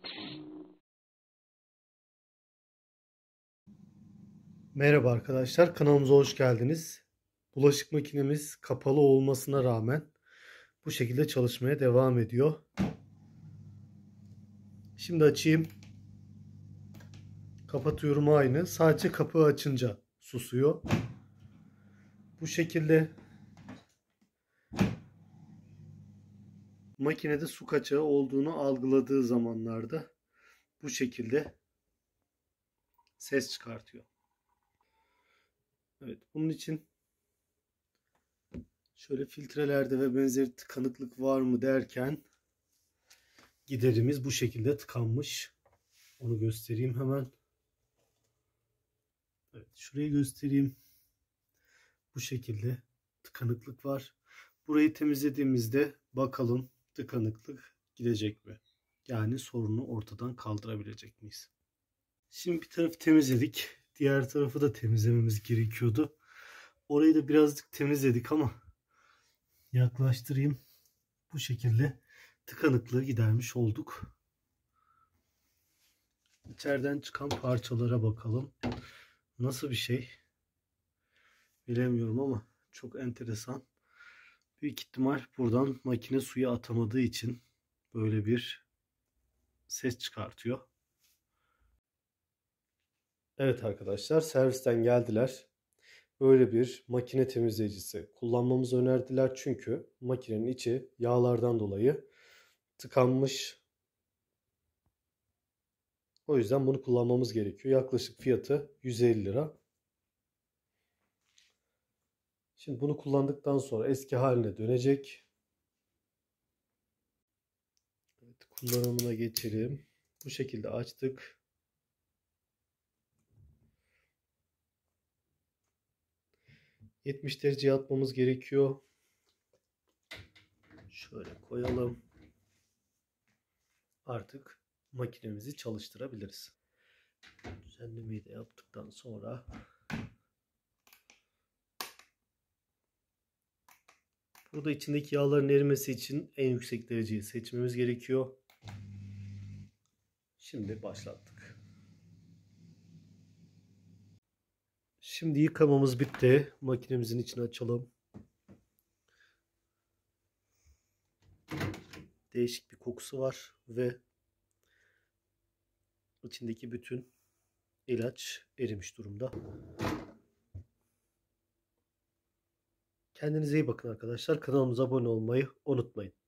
Merhaba arkadaşlar, kanalımıza hoş geldiniz. Bulaşık makinemiz kapalı olmasına rağmen bu şekilde çalışmaya devam ediyor. Şimdi açayım. Kapatıyorum aynı. Sadece kapağı açınca susuyor. Bu şekilde makinede su kaçağı olduğunu algıladığı zamanlarda bu şekilde ses çıkartıyor. Evet, bunun için şöyle filtrelerde ve benzeri tıkanıklık var mı derken giderimiz bu şekilde tıkanmış. Onu göstereyim hemen. Evet, şurayı göstereyim. Bu şekilde tıkanıklık var. Burayı temizlediğimizde bakalım tıkanıklık gidecek mi? Yani sorunu ortadan kaldırabilecek miyiz? Şimdi bir tarafı temizledik. Diğer tarafı da temizlememiz gerekiyordu. Orayı da birazcık temizledik ama yaklaştırayım. Bu şekilde tıkanıklığı gidermiş olduk. İçeriden çıkan parçalara bakalım. Nasıl bir şey? Bilemiyorum ama çok enteresan. Büyük ihtimal buradan makine suyu atamadığı için böyle bir ses çıkartıyor. Evet arkadaşlar, servisten geldiler. Böyle bir makine temizleyicisi kullanmamızı önerdiler. Çünkü makinenin içi yağlardan dolayı tıkanmış. O yüzden bunu kullanmamız gerekiyor. Yaklaşık fiyatı 150 lira. Şimdi bunu kullandıktan sonra eski haline dönecek. Evet, kullanımına geçelim. Bu şekilde açtık. 70 dereceye atmamız gerekiyor. Şöyle koyalım. Artık makinemizi çalıştırabiliriz. Düzenlemeyi de yaptıktan sonra burada içindeki yağların erimesi için en yüksek dereceyi seçmemiz gerekiyor. Şimdi başlattık. Şimdi yıkamamız bitti. Makinemizin içini açalım. Değişik bir kokusu var ve içindeki bütün ilaç erimiş durumda. Kendinize iyi bakın arkadaşlar. Kanalımıza abone olmayı unutmayın.